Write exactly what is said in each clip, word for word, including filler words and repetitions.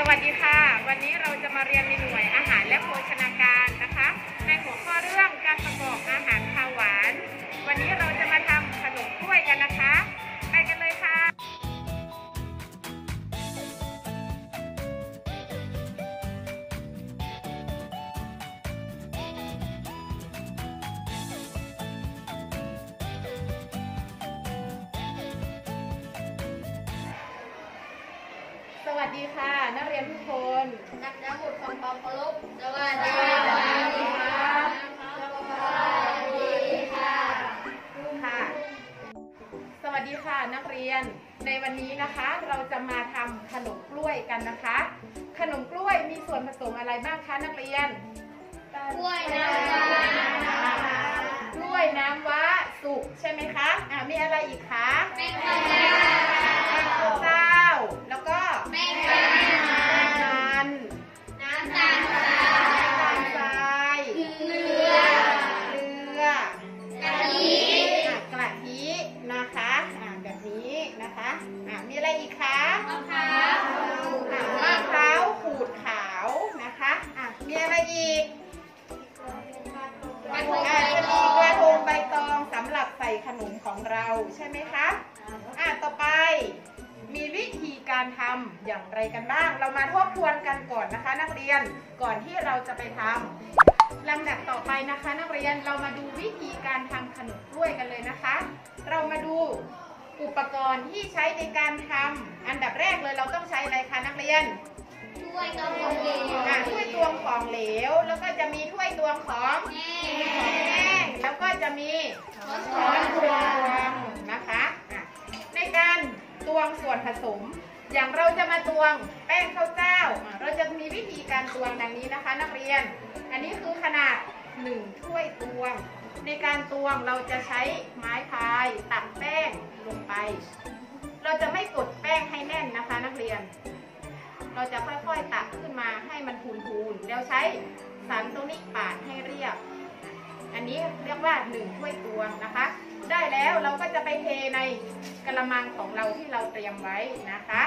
วัสดีค่ะวันนี้เราจะมาเรียนในหน่วยอาหารและโภชนาการนะคะในหัวข้อเรื่องการประกอบอาหารคาวหวานวันนี้เราจะมาทำขนมกล้วยกันนะคะไปกันเลยค่ะสวัสดีค่ะนักเรียนทุกคนนักเรียนบุตรของปอปลุกสวัสดีครับสวัสดีค่ะค่ะสวัสดีค่ะนักเรียนในวันนี้นะคะเราจะมาทำขนมกล้วยกันนะคะขนมกล้วยมีส่วนผสมอะไรบ้างคะนักเรียนกล้วยน้ำว้ากล้วยน้ำว้าสุกใช่ไหมคะอ่ามีอะไรอีกคะแป้งข้าวเจ้าแป้งข้าวเจ้าแล้วก็แป้งมันน้ำตาลทรายน้ำตาลทรายเกลือเกลือกะทิกะทินะคะอ่าแบบนี้นะคะอ่ามีอะไรอีกคะมะพร้าวมะพร้าวขูดขาวนะคะอ่ามีอะไรอีกอาจจะมีกระทงใบตองสำหรับใส่ขนมของเราใช่ไหมคะอ่าต่อไปมีวิธีการทำอย่างไรกันบ้างเรามาทบทวนกันก่อนนะคะนักเรียนก่อนที่เราจะไปทำลำดับต่อไปนะคะนักเรียนเรามาดูวิธีการทำขนมกล้วยกันเลยนะคะเรามาดูอุปกรณ์ที่ใช้ในการทำอันดับแรกเลยเราต้องใช้อะไรคะนักเรียนถ้วยตวงของเหลวถ้วยตวงของเหลวแล้วก็จะมีถ้วยตวงของแห้งแล้วก็จะมีช้อนตวงนะคะในการตวงส่วนผสมอย่างเราจะมาตวงแป้งข้าวเจ้าเราจะมีวิธีการตวงดังนี้นะคะนักเรียนอันนี้คือขนาดหนึ่งถ้วยตวงในการตวงเราจะใช้ไม้พายตักแป้งลงไปเราจะไม่กดแป้งให้แน่นนะคะนักเรียนเราจะค่อยๆตักขึ้นมาให้มันพูนๆแล้วใช้สันตรงนี้ปาดให้เรียบอันนี้เรียกว่าหนึ่งถ้วยตวงนะคะได้แล้วเราก็จะไปเทในกระมังของเราที่เราเตรียมไว้นะคะ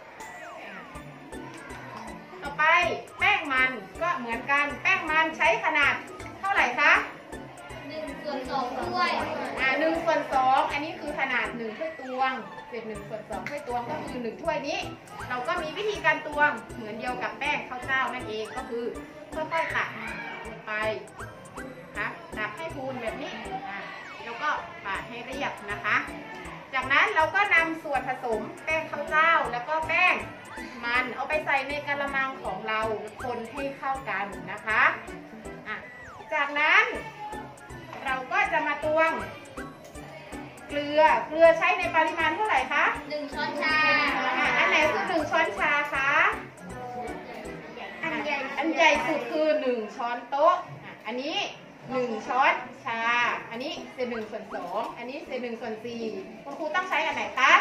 ต่อไปแป้งมันก็เหมือนกันแป้งมันใช้ขนาดเท่าไหร่คะหนึ่งส่วนสองถ้วยอ่าหนึ่งส่วนสองอันนี้คือขนาดหนึ่งถ้วยตวงเศษหนึ่งส่วนสองถ้วยตวงก็คือหนึ่งถ้วยนี้เราก็มีวิธีการตวงเหมือนเดียวกับแป้งข้าวเจ้านั่นเองก็คือค่อยๆตักลงไปนะคะตักให้พูนแบบนี้แล้วก็ปาดให้เรียบนะคะจากนั้นเราก็นำส่วนผสมแป้งข้าวเจ้าแล้วก็แป้งมันเอาไปใส่ในกระมังของเราคนให้เข้ากันนะคะอ่ะจากนั้นเราก็จะมาตวงเกลือเกลือใช้ในปริมาณเท่าไหร่คะหนึ่งช้อนชาอันไหนคือหนึ่งช้อนชาคะอันใหญ่อันใหญ่สุดคือหนึ่งช้อนโต๊ะอันนี้หนึ่งช้อนชาอันนี้เศษหนึ่งส่วนสองอันนี้เศษหนึ่งส่วนสี่คุณครูต้องใช้อันไหนคะ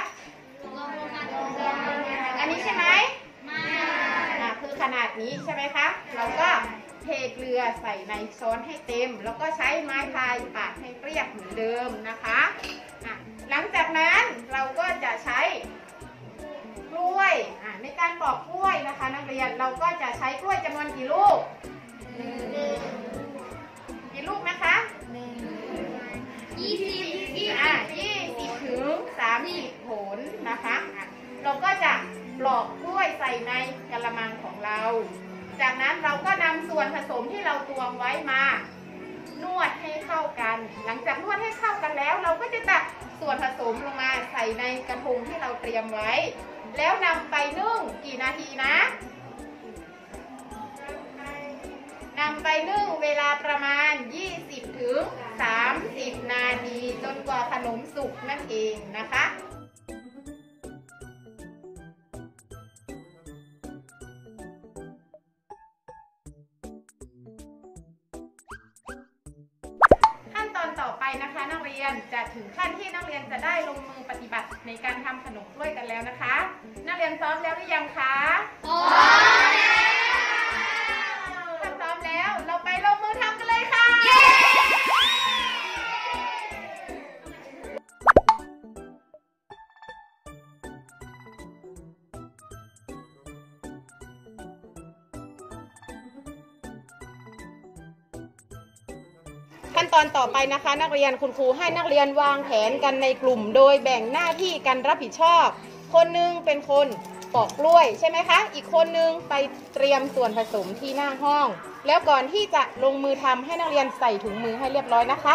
อันนี้ใช่ไหมไม่คือขนาดนี้ใช่ไหมคะเราก็เทเกลือใส่ในช้อนให้เต็มแล้วก็ใช้ไม้พายปาดให้เรียบเหมือนเดิมนะคะหลังจากนั้นเราก็จะใช้กล้วยในการปอกกล้วยนะคะนักเรียนเราก็จะใช้กล้วยจำนวนกี่ลูกกี่ลูกนะคะยี่สิบอ่ะยี่สิบถึงสามสิบผลนะคะเราก็จะปลอกกล้วยใส่ในกระมังของเราจากนั้นเราก็นำส่วนผสมที่เราตวงไว้มานวดให้เข้ากันหลังจากนวดให้เข้ากันแล้วเราก็จะตักส่วนผสมลงมาใส่ในกระทงที่เราเตรียมไว้แล้วนำไปนึ่งกี่นาทีนะนำไปนึ่งเวลาประมาณยี่สิบถึงสามสิบนาทีจนกว่าขนมสุกนั่นเองนะคะขั้นตอนต่อไปนะคะนักเรียนจะถึงขั้นที่นักเรียนจะได้ลงมือปฏิบัติในการทำขนมกล้วยกันแล้วนะคะนักเรียนพร้อมแล้วหรือยังคะพร้อมถ้าพร้อมแล้วเราไปลงมือทำกันเลยค่ะขั้นตอนต่อไปนะคะนักเรียนคุณครูให้นักเรียนวางแผนกันในกลุ่มโดยแบ่งหน้าที่กันรับผิดชอบคนหนึงเป็นคนปอกกล้วยใช่ไหมคะอีกคนนึงไปเตรียมส่วนผสมที่หน้าห้องแล้วก่อนที่จะลงมือทำให้นักเรียนใส่ถุงมือให้เรียบร้อยนะคะ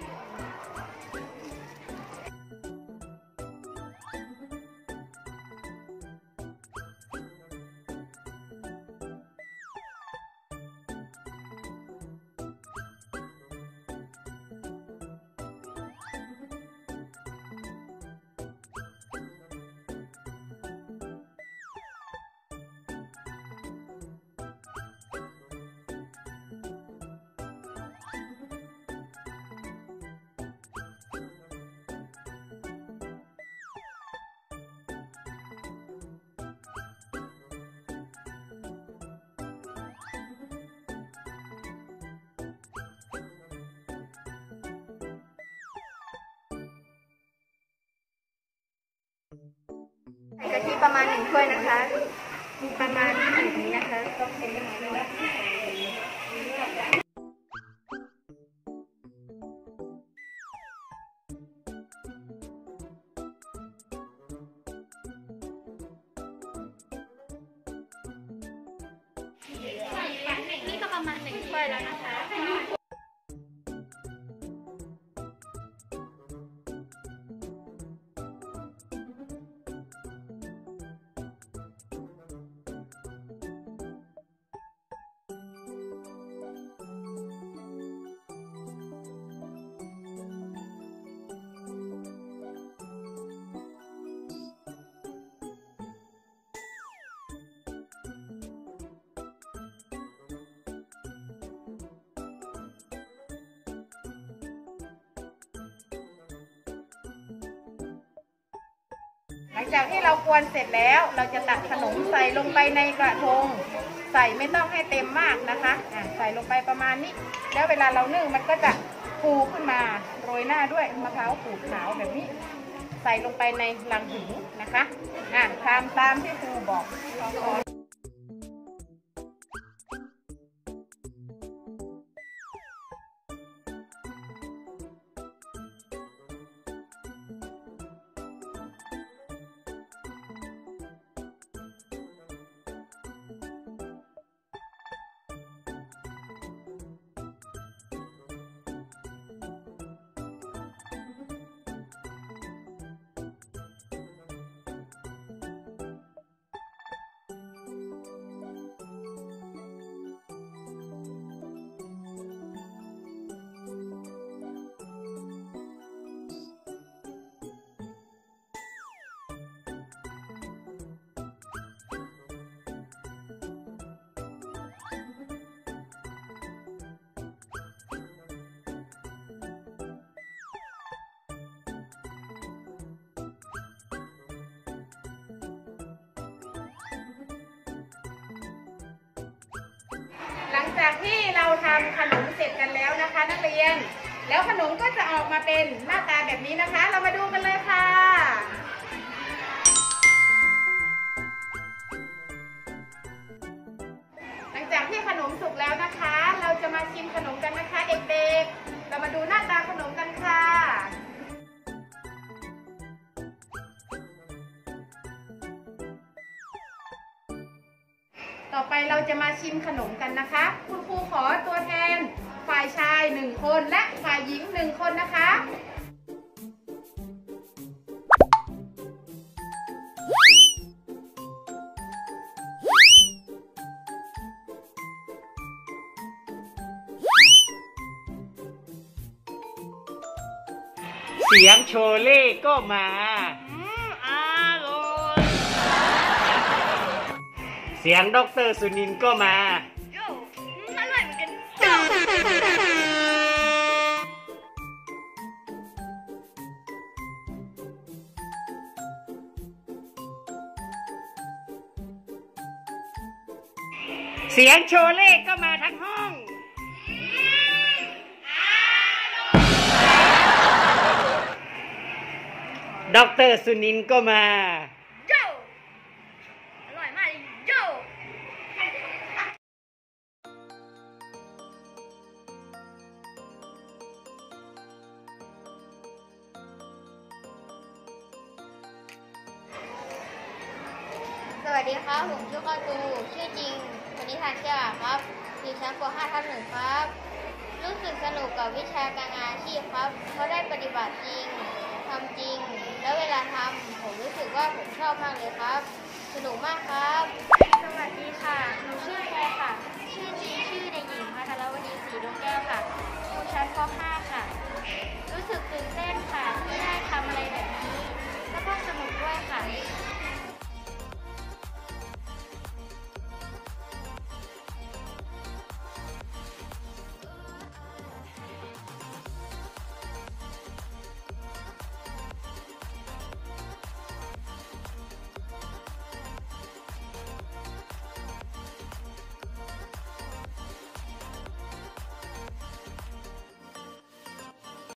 ใส่กะทิประมาณหนึ่งถ้วยนะคะประมาณนี้นะคะนี่ก็ประมาณหนึ่งถ้วยแล้วนะคะหลังจากที่เรากวนเสร็จแล้วเราจะตักขนมใส่ลงไปในกระทงใส่ไม่ต้องให้เต็มมากนะคะอ่ะใส่ลงไปประมาณนี้แล้วเวลาเรานึ่งมันก็จะฟูขึ้นมาโรยหน้าด้วยมะพร้าวขูดขาวแบบนี้ใส่ลงไปในลังถุงนะคะอ่ะตามตามที่ครูบอกหลังจากที่เราทำขนมเสร็จกันแล้วนะคะนักเรียนแล้วขนมก็จะออกมาเป็นหน้าตาแบบนี้นะคะเรามาดูกันเลยค่ะหลังจากที่ขนมสุกแล้วนะคะเราจะมาชิมขนมกันนะคะเด็กๆเรามาดูหน้าตาขนมกันค่ะต่อไปเราจะมาชิมขนมกันนะคะคุณครูขอตัวแทนฝ่ายชายหนึ่งคนและฝ่ายหญิงหนึ่งคนนะคะเสียงโชเล่ก็มาอร่อยเสียงด็อกเตอร์สุนินก็มาโย่อร่อยเหมือนกันเสียงโชเล่ก็มาทั้งห้องด็อกเตอร์สุนินก็มาโย่อร่อยมากเลยโย่ดีครับ ผมชื่อข้าวตูชื่อจริงปณิธานเชี่ยวครับอยู่ชั้นป .ห้า ทับหนึ่งครับ รู้สึกสนุกกับวิชาการงานอาชีพครับ เพราะได้ปฏิบัติจริงทำจริง แล้วเวลาทำผมรู้สึกว่าผมชอบมากเลยครับ สนุกมากครับส